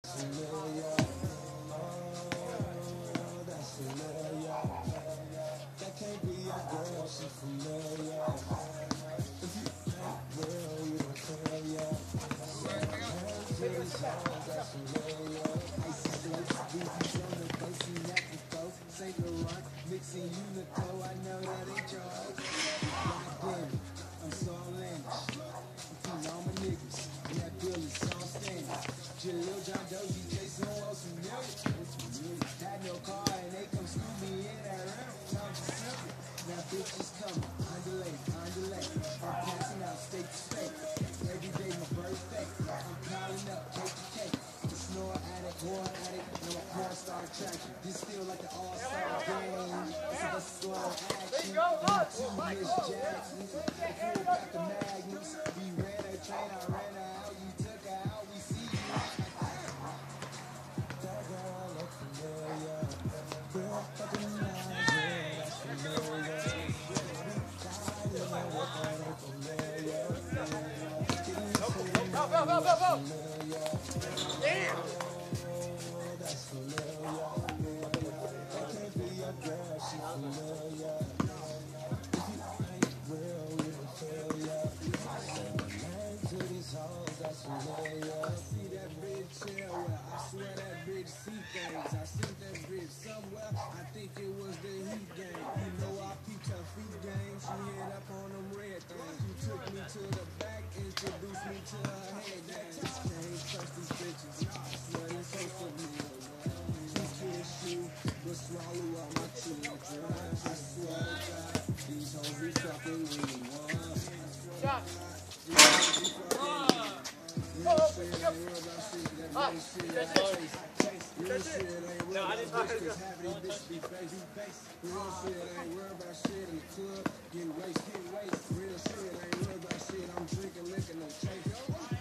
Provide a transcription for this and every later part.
Familiar, oh, that's familiar. That can't be your girl, she familiar. If you ain't real, you don't feel ya. To these hoes, that's familiar. Icy floats, BB's on the coast, you have to go. Saint Laurent, mixing Uniqlo, I know that ain't yours. Goddamn, I'm so outlandish. I'm all my niggas, and that bill is all standing. Jaleel, John Doe, DJ, Jason, Wilson, had no car, and they come scoop me in that round. Sounds simple. Now bitches coming, underlay. I'm passing out state to state. Every day my birthday. I'm piling up cake to cake. The snore addict, war addict, no porn star attraction. This feel like the all-star game. It's like a slow action. Two Miss Jacksons. I feel got the magnums. We ran a train, I ran her out. You took her out, we see you. That girl look familiar. Real fucking nice, yeah, that's familiar. Damn! That's familiar. That can't be your girl, she familiar. If you ain't real, you don't feel ya. Say my name to these hoes, that's familiar. I see that bitch everywhere. I swear that bitch see things. I seen that bitch somewhere. I think it was the Heat game. You know I peeped her feet game. She hit up on them red things. You took me to the back, introduced me to her head dance. Can't trust these bitches. Swear it's so familiar. She kiss you, but swallow all my children. I swear to God, these hoes be fucking with me. Shot! No, I didn't know how to go. Real shit ain't worried about shit in the club. Get waste. Real shit ain't worried about shit. I'm drinking liquor, no chase.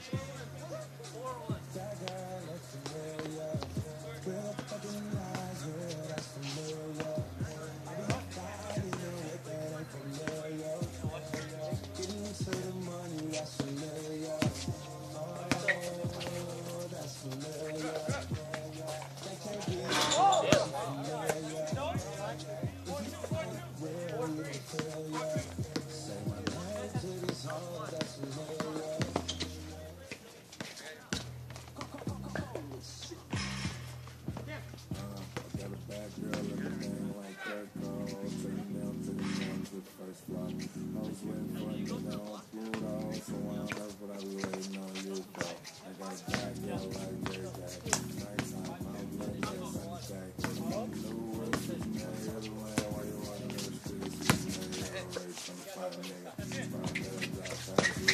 That girl looks familiar. Real fucking nice, yeah, that's familiar. I be fighting with that ain't familiar. Getting to the money, that's familiar. Oh, that's familiar. That can't be familiar. Real, you feel ya. Say my name to these hoes, that's familiar. I got a bad girl in the name like that girl. Take it down to the ones with the first flock. I was waiting for you down, flew out, so I don't know what I be waiting on you for. I got a bad girl like that. Nighttime, I'm lit like sunshine. You knew it was married the land while you running the streets. You know you're always some fine nigga. Fine nigga, drop past you,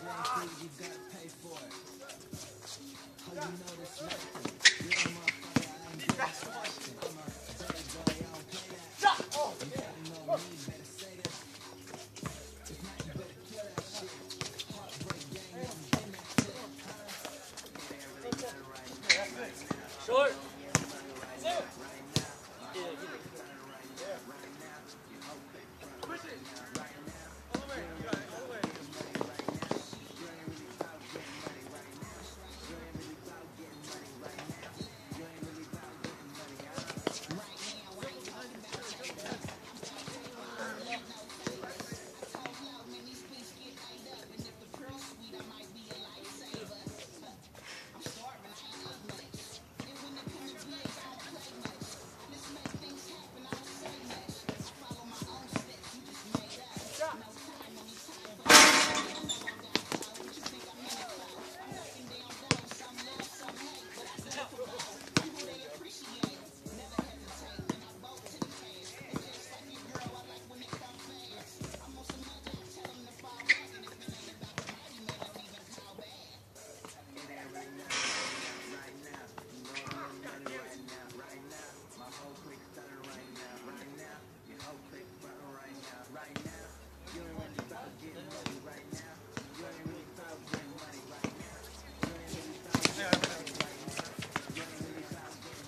Short.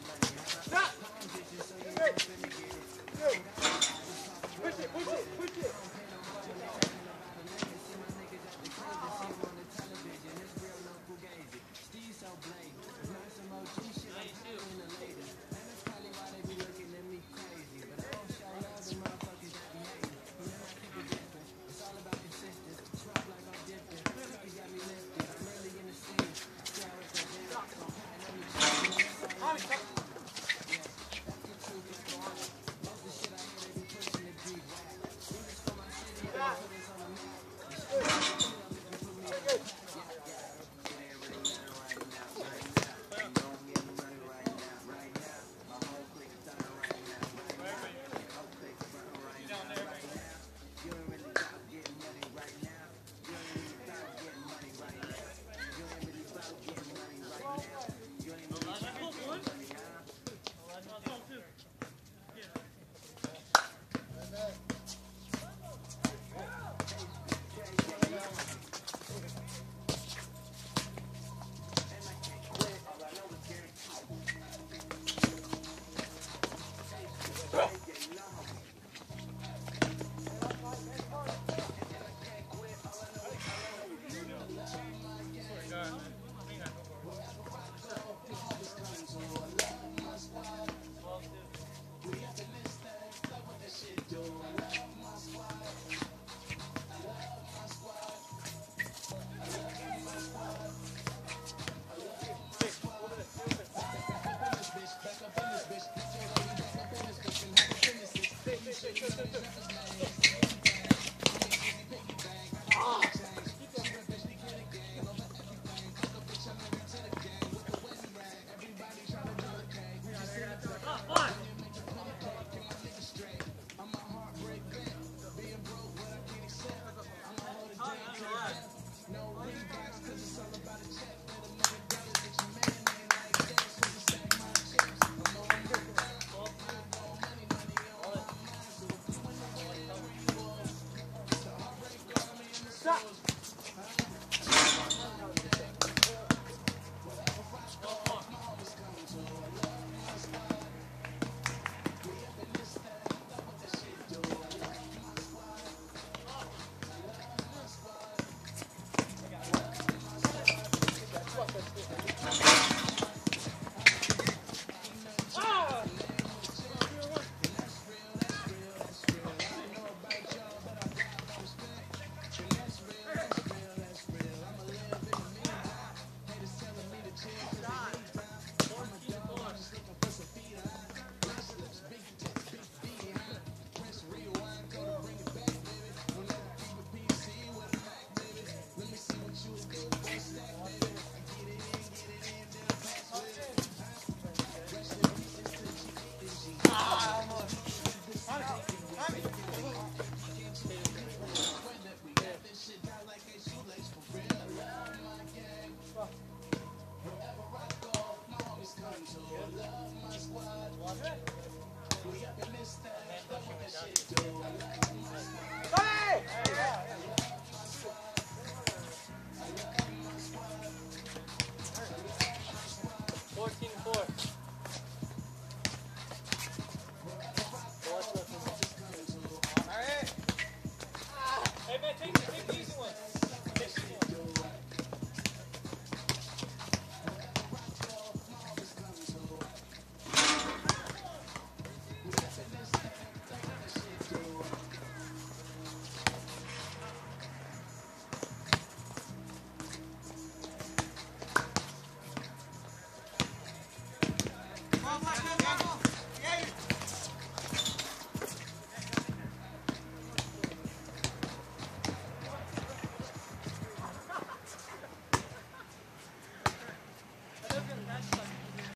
Push it.